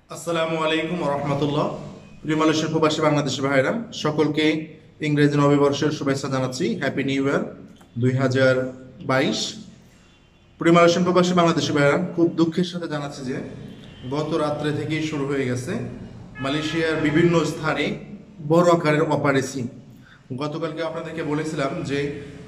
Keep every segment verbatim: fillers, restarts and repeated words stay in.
আসসালামু আলাইকুম রহমতুল্লাহ। প্রিয় মালয়েশিয়ার প্রবাসী বাংলাদেশি ভাইরা সকলকে ইংরেজি নববর্ষের শুভেচ্ছা জানাচ্ছি। হ্যাপি নিউ ইয়ার দুই হাজার বাইশ। প্রিয় মালয়েশিয়ান প্রবাসী বাংলাদেশি ভাইরা খুব দুঃখের সাথে জানাচ্ছি যে গত রাত্রে থেকেই শুরু হয়ে গেছে মালয়েশিয়ার বিভিন্ন স্থানে বড় আকারের অপারেশন। গতকালকে আপনাদেরকে বলেছিলাম যে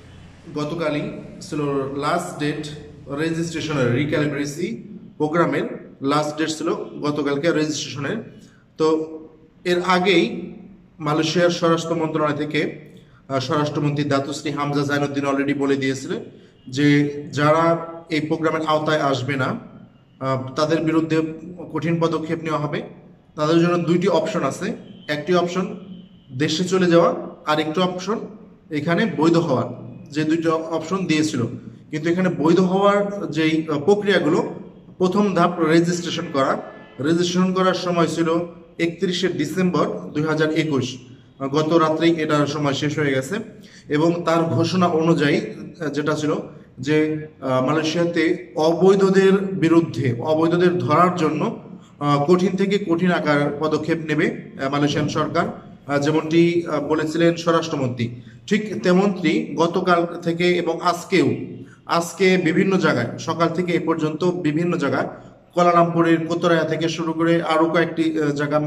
গতকালই ছিল লাস্ট ডেট রেজিস্ট্রেশনের রিক্যালিব্রেসি প্রোগ্রামের লাস্ট ডেট ছিল গতকালকে রেজিস্ট্রেশনের। তো এর আগেই মালয়েশিয়ার স্বরাষ্ট্র মন্ত্রণালয় থেকে আহ, স্বরাষ্ট্রমন্ত্রী দাতুশ্রী হামজা জাইনুদ্দিন অলরেডি বলে দিয়েছিলেন যে যারা এই প্রোগ্রামের আওতায় আসবে না আহ, তাদের বিরুদ্ধে কঠিন পদক্ষেপ নেওয়া হবে। তাদের জন্য দুইটি অপশন আছে, একটি অপশন দেশে চলে যাওয়া আর একটি অপশন এখানে বৈধ হওয়া। যে দুইটা অপশন দিয়েছিল, কিন্তু এখানে বৈধ হওয়ার যেই আহ, প্রক্রিয়াগুলো, প্রথম ধাপ রেজিস্ট্রেশন করা। রেজিস্ট্রেশন করার সময় ছিল একত্রিশে ডিসেম্বর দুই হাজার একুশ। গত রাত্রেই এটার সময় শেষ হয়ে গেছে এবং তার ঘোষণা অনুযায়ী আহ, যেটা ছিল যে আহ, মালয়েশিয়াতে অবৈধদের বিরুদ্ধে অবৈধদের ধরার জন্য আহ, কঠিন থেকে কঠিন আকার পদক্ষেপ নেবে আহ, মালয়েশিয়ান সরকার। আহ, যেমনটি আহ, বলেছিলেন স্বরাষ্ট্রমন্ত্রী, ঠিক তেমনটি গতকাল থেকে এবং আজকেও আজকে বিভিন্ন জায়গায় সকাল থেকে এ পর্যন্ত বিভিন্ন জায়গায় কুয়ালালামপুরের কোতরায়া থেকে শুরু করে আরো কয়েকটি আহ, জায়গা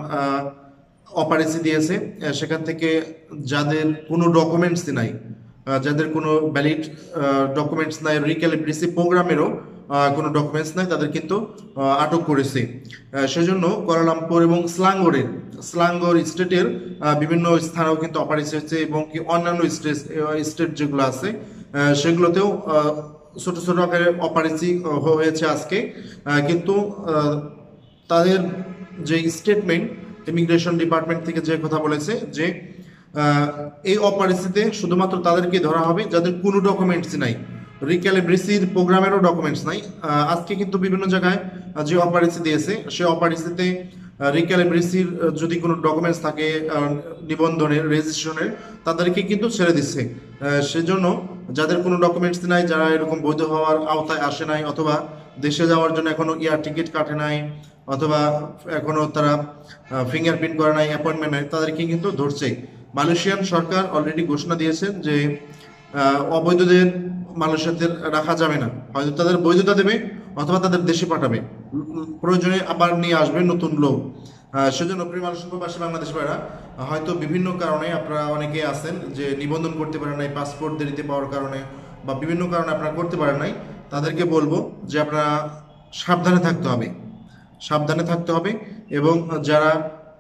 অপারেশন দিয়েছে। আহ, সেখান থেকে যাদের কোনো ডকুমেন্টস নাই, আহ, যাদের কোনো ভ্যালিড ডকুমেন্টস নাই, রিক্যালিব্রেসি প্রোগ্রামেরও আহ, কোনো ডকুমেন্টস নাই, তাদের কিন্তু আহ, আটক করেছে। আহ, সেজন্য কুয়ালালামপুর এবং স্লাঙ্গোরের স্লাঙ্গোর স্টেটের আহ, বিভিন্ন স্থানেও কিন্তু অপারেশন হচ্ছে এবং কি অন্যান্য স্টেট স্টেট যেগুলো আছে আহ, সেগুলোতেও আহ, ছোট ছোট আকারে অপারেশন হয়েছে আজকে। আহ, কিন্তু আহ, তাদের যে স্টেটমেন্ট ইমিগ্রেশন ডিপার্টমেন্ট থেকে যে কথা বলেছে যে আহ, এই অপারেশনে শুধুমাত্র তাদেরকে ধরা হবে যাদের কোনো ডকুমেন্টস নাই, রিক্যালিব্রেসির প্রোগ্রামেরও ডকুমেন্টস নাই। আহ, আজকে কিন্তু বিভিন্ন জায়গায় আহ, যে অপারেশন দিয়েছে সে অপারেশনে রিক্যালিব্রেসির যদি কোনো ডকুমেন্টস থাকে আহ, নিবন্ধনের রেজিস্ট্রেশনের, তাদেরকে কিন্তু ছেড়ে দিচ্ছে। আহ, সেজন্য যাদের কোনো ডকুমেন্টস নাই, যারা এরকম বৈধ হওয়ার আওতায় আসে নাই অথবা দেশে যাওয়ার জন্য এখনো এয়ার টিকিট কাটে নাই অথবা এখনো তারা ফিঙ্গারপ্রিন্ট করে নাই, অ্যাপয়েন্টমেন্ট নাই, তাদেরকে কিন্তু ধরছে। মালয়েশিয়ান সরকার অলরেডি ঘোষণা দিয়েছেন যে আহ, অবৈধদের মালয়েশিয়াতে রাখা যাবে না, হয়তো তাদের বৈধতা দেবে অথবা তাদের দেশে পাঠাবে, উম, প্রয়োজনে আবার নিয়ে আসবে নতুন লোক। আহ, সেজন্য প্রিয় মালয়েশিয়ান প্রবাসী বাংলাদেশ ভাইরা, হয়তো বিভিন্ন কারণে আপনারা অনেকে আছেন যে নিবন্ধন করতে পারেন নাই, পাসপোর্ট দেরিতে পাওয়ার কারণে বা বিভিন্ন কারণে আপনারা করতে পারেন নাই, তাদেরকে বলবো যে আপনারা সাবধানে থাকতে হবে, সাবধানে থাকতে হবে। এবং যারা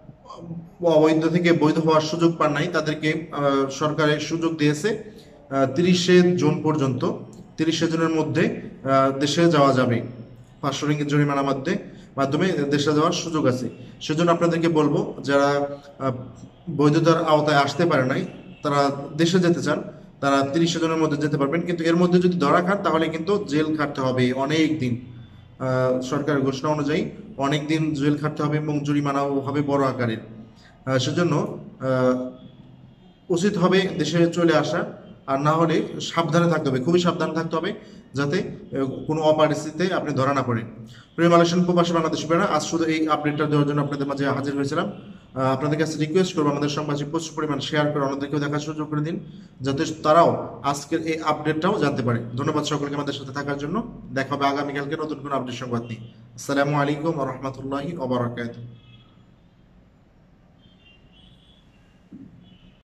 অবৈধ থেকে বৈধ হওয়ার সুযোগ পান নাই তাদেরকে আহ, সরকারের সুযোগ দিয়েছে তিরিশে জুন পর্যন্ত। তিরিশে জুনের মধ্যে আহ, দেশে যাওয়া যাবে, পাঁচশো রিঙ্গিত জরিমানার মধ্যে মাধ্যমে দেশে যাওয়ার সুযোগ আছে। সেজন্য আপনাদেরকে বলবো যারা আহ, বৈধতার আওতায় আসতে পারে নাই, তারা দেশে যেতে চান, তারা তিরিশে জনের মধ্যে যেতে পারবেন, কিন্তু এর মধ্যে যদি ধরা খান তাহলে কিন্তু জেল খাটতে হবে অনেক দিন। আহ, সরকারের ঘোষণা অনুযায়ী অনেক দিন জেল খাটতে হবে এবং জরিমানাও হবে বড় আকারের। আহ, সেজন্য আহ, উচিত হবে দেশে চলে আসা, আর না হলে সাবধানে থাকতে হবে, খুবই সাবধানে থাকতে হবে যাতে আহ, কোনো অপরিস্থিতিতে আপনি ধরা না পড়েন। প্রিয় মালয়েশিয়ান প্রবাসী বাংলাদেশি ভাইরা, আজ শুধু এই আপডেটটা দেওয়ার জন্য আপনাদের মাঝে হাজির হয়েছিলাম। আহ, আপনাদের কাছে রিকোয়েস্ট করবো আমাদের সংবাদটি প্রচুর পরিমাণ শেয়ার করে অন্যদেরকেও দেখার সুযোগ করে দিন, যাতে তারাও আজকের এই আপডেটটাও জানতে পারে। ধন্যবাদ সকলকে আমাদের সাথে থাকার জন্য। দেখা হবে আগামীকালকে নতুন কোনো আপডেট সংবাদ নিয়ে। আসসালামু আলাইকুম রহমতুল্লাহি ওয়া বারাকাতুহু।